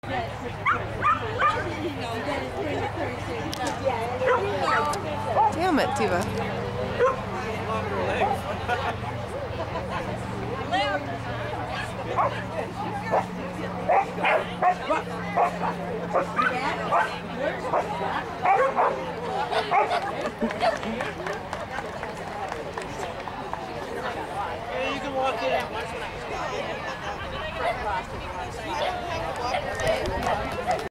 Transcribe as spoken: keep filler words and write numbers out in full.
Damn it, Diva. Yeah, you can walk in.